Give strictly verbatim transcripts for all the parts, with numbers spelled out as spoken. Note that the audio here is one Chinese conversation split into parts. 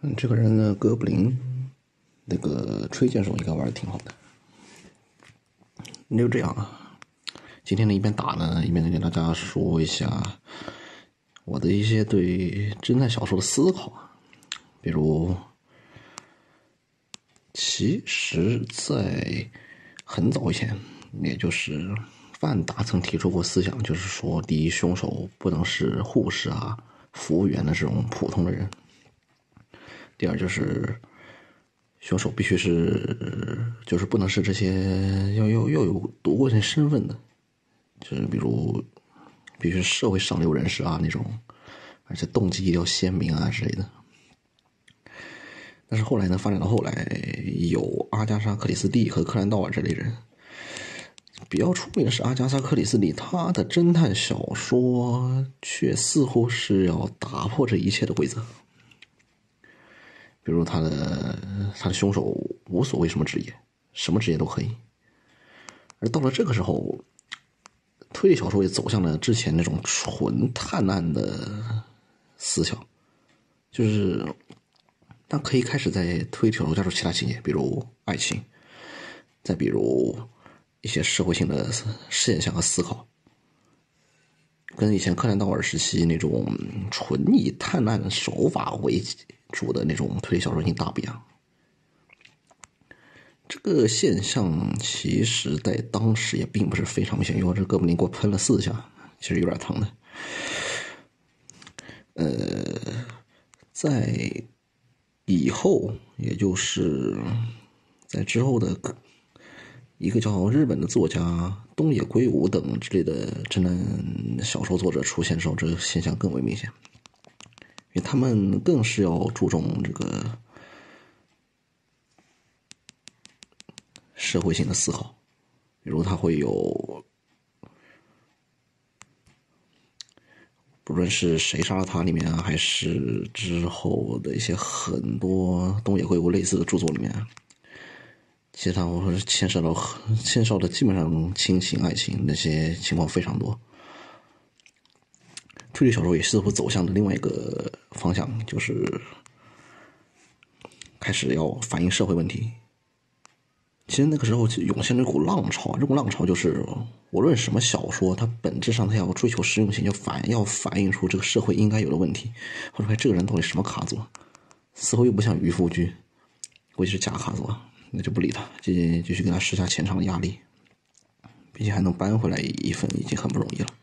嗯，这个人呢，哥布林那个吹剑手应该玩的挺好的。那就这样啊，今天呢一边打呢，一边跟大家说一下我的一些对侦探小说的思考啊，比如，其实在很早以前，也就是范达曾提出过思想，就是说，第一，凶手不能是护士啊、服务员的这种普通的人；第二，就是凶手必须是，就是不能是这些要要要有读过这些身份的，就是比如必须是社会上流人士啊那种，而且动机一定要鲜明啊之类的。但是后来呢，发展到后来，有阿加莎·克里斯蒂和柯南·道尔这类人。比较出名的是阿加莎·克里斯蒂，他的侦探小说却似乎是要打破这一切的规则。比如他的他的凶手无所谓什么职业，什么职业都可以。而到了这个时候，推理小说也走向了之前那种纯探案的思想，就是它可以开始在推理小说加入其他情节，比如爱情，再比如一些社会性的现象和思考，跟以前柯南道尔时期那种纯以探案手法为主的那种推理小说已经大不一样。这个现象其实在当时也并不是非常明显，因为这哥布林给我喷了四下，其实有点疼的。呃，在以后，也就是在之后的一个叫日本的作家东野圭吾等之类的侦探小说作者出现的时候，这个现象更为明显，因为他们更是要注重这个社会性的思考，比如他会有，不论是谁杀了他里面啊，还是之后的一些很多东野圭吾类似的著作里面，其实他会牵涉到牵涉到的基本上亲情、爱情那些情况非常多。推理小说也似乎走向了另外一个方向，就是开始要反映社会问题。其实那个时候涌现了一股浪潮，这股浪潮就是无论什么小说，它本质上它要追求实用性，就反要反映出这个社会应该有的问题，或者说这个人到底什么卡座，似乎又不像渔夫剧，估计是假卡座，那就不理他，继续继续给他施加潜藏的压力，毕竟还能搬回来一份，已经很不容易了。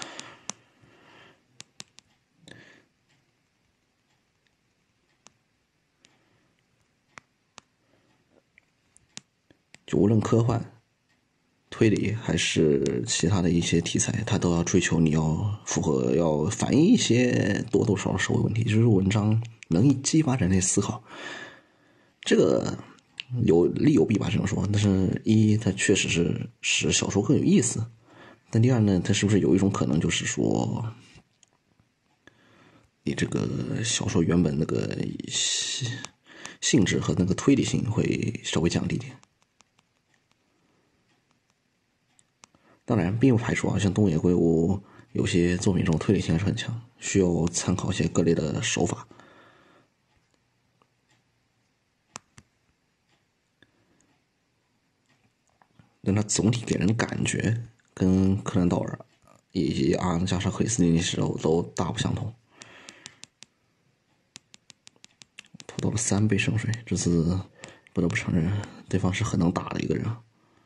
就无论科幻、推理还是其他的一些题材，它都要追求你要符合，要反映一些多多少少社会问题，就是文章能激发人类思考。这个有利有弊吧，这么说。但是一，它确实是使小说更有意思；但第二呢，它是不是有一种可能，就是说，你这个小说原本那个性质和那个推理性会稍微降低点？当然，并不排除啊，像东野圭吾有些作品中推理性还是很强，需要参考一些各类的手法。但它总体给人感觉跟柯南道尔以及阿加莎·克里斯蒂那时候都大不相同。拖到了三倍圣水，这次不得不承认，对方是很能打的一个人啊。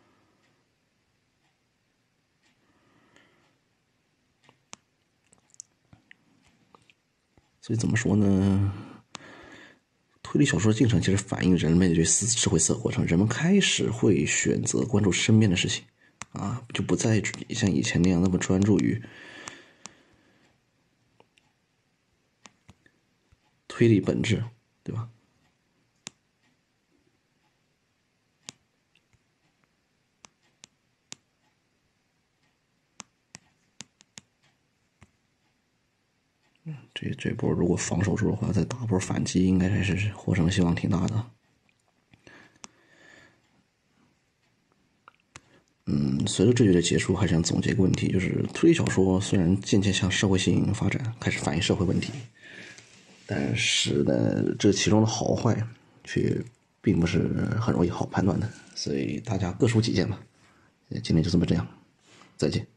所以怎么说呢？推理小说的进程其实反映人类对社会思考过程，人们开始会选择关注身边的事情，啊，就不再像以前那样那么专注于推理本质，对吧？这这波如果防守住的话，再打波反击，应该还是获胜希望挺大的。嗯，随着这局的结束，还想总结一个问题，就是推理小说虽然渐渐向社会性发展，开始反映社会问题， 但是呢，这其中的好坏却并不是很容易好判断的，所以大家各抒己见吧。今天就这么这样，再见。